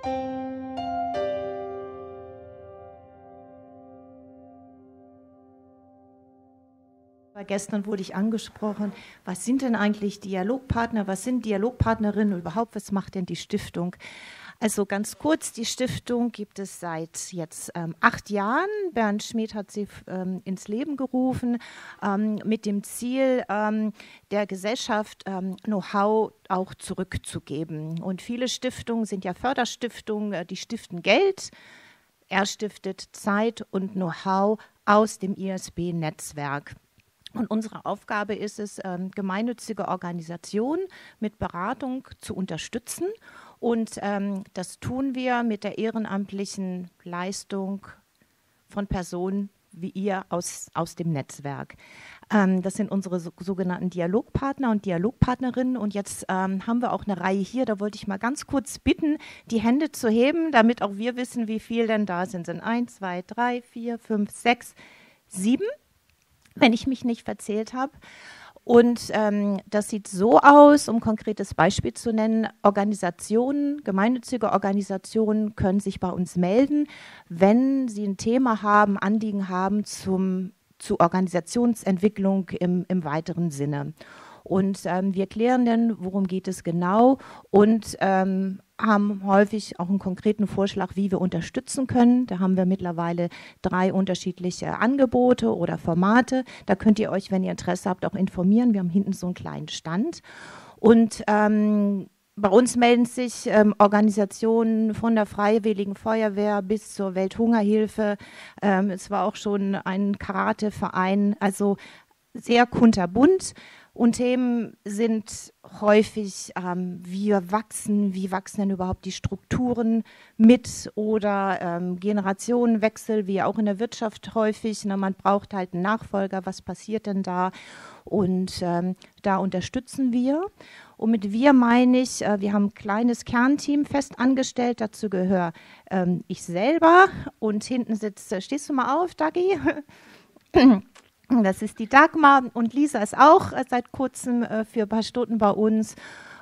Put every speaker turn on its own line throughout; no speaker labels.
Gestern wurde ich angesprochen, was sind denn eigentlich Dialogpartner, was sind Dialogpartnerinnen und überhaupt, was macht denn die Stiftung? Also ganz kurz, die Stiftung gibt es seit jetzt 8 Jahren. Bernd Schmid hat sie ins Leben gerufen mit dem Ziel, der Gesellschaft Know-how auch zurückzugeben. Und viele Stiftungen sind ja Förderstiftungen, die stiften Geld. Er stiftet Zeit und Know-how aus dem ISB-Netzwerk. Und unsere Aufgabe ist es, gemeinnützige Organisationen mit Beratung zu unterstützen. Und das tun wir mit der ehrenamtlichen Leistung von Personen wie ihr aus dem Netzwerk. Das sind unsere sogenannten Dialogpartner und Dialogpartnerinnen. Und jetzt haben wir auch eine Reihe hier. Da wollte ich mal ganz kurz bitten, die Hände zu heben, damit auch wir wissen, wie viele denn da sind. Sind 1, 2, 3, 4, 5, 6, 7. Wenn ich mich nicht verzählt habe. Und das sieht so aus, um ein konkretes Beispiel zu nennen, Organisationen, gemeinnützige Organisationen können sich bei uns melden, wenn sie ein Thema haben, Anliegen haben zur Organisationsentwicklung im weiteren Sinne. Und wir klären dann, worum geht es genau und haben häufig auch einen konkreten Vorschlag, wie wir unterstützen können. Da haben wir mittlerweile 3 unterschiedliche Angebote oder Formate. Da könnt ihr euch, wenn ihr Interesse habt, auch informieren. Wir haben hinten so einen kleinen Stand. Und bei uns melden sich Organisationen von der Freiwilligen Feuerwehr bis zur Welthungerhilfe. Es war auch schon ein Karateverein, also sehr kunterbunt. Und Themen sind häufig, wie wachsen denn überhaupt die Strukturen mit oder Generationenwechsel, wie auch in der Wirtschaft häufig. Ne, man braucht halt einen Nachfolger, was passiert denn da? Und da unterstützen wir. Und mit wir meine ich, wir haben ein kleines Kernteam fest angestellt, dazu gehöre ich selber und hinten sitzt, stehst du mal auf, Dagi? Das ist die Dagmar und Lisa ist auch seit kurzem für ein paar Stunden bei uns.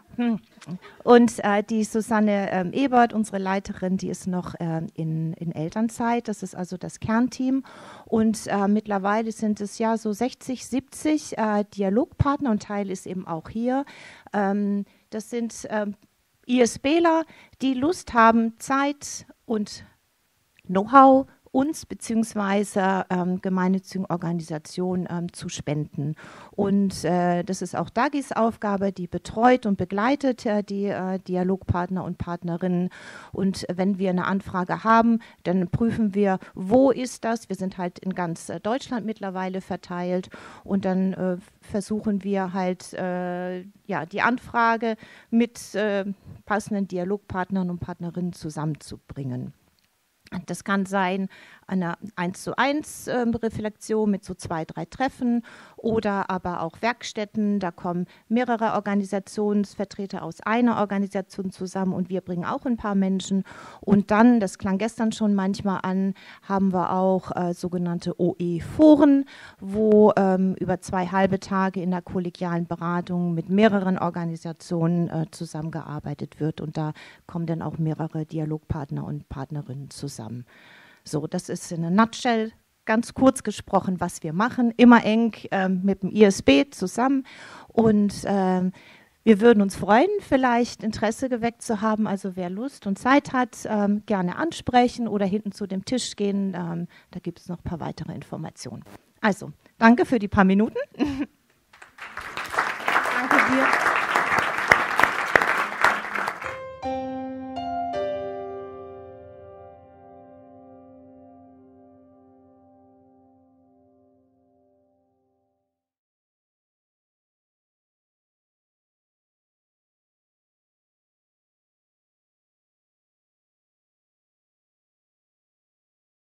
Und die Susanne Ebert, unsere Leiterin, die ist noch in Elternzeit. Das ist also das Kernteam. Und mittlerweile sind es ja so 60, 70 Dialogpartner und Teil ist eben auch hier. Das sind ISBler, die Lust haben, Zeit und Know-how uns bzw. gemeinnützigen Organisationen zu spenden. Und das ist auch Dagis Aufgabe, die betreut und begleitet die Dialogpartner und Partnerinnen. Und wenn wir eine Anfrage haben, dann prüfen wir, wo ist das? Wir sind halt in ganz Deutschland mittlerweile verteilt und dann versuchen wir halt die Anfrage mit passenden Dialogpartnern und Partnerinnen zusammenzubringen. Das kann sein eine 1:1 Reflexion mit so 2, 3 Treffen oder aber auch Werkstätten. Da kommen mehrere Organisationsvertreter aus einer Organisation zusammen und wir bringen auch ein paar Menschen. Und dann, das klang gestern schon manchmal an, haben wir auch sogenannte OE-Foren, wo über 2 halbe Tage in der kollegialen Beratung mit mehreren Organisationen zusammengearbeitet wird. Und da kommen dann auch mehrere Dialogpartner und Partnerinnen zusammen. So, das ist in a nutshell ganz kurz gesprochen, was wir machen, immer eng mit dem ISB zusammen und wir würden uns freuen, vielleicht Interesse geweckt zu haben, also wer Lust und Zeit hat, gerne ansprechen oder hinten zu dem Tisch gehen, da gibt es noch ein paar weitere Informationen. Also, danke für die paar Minuten. Danke dir.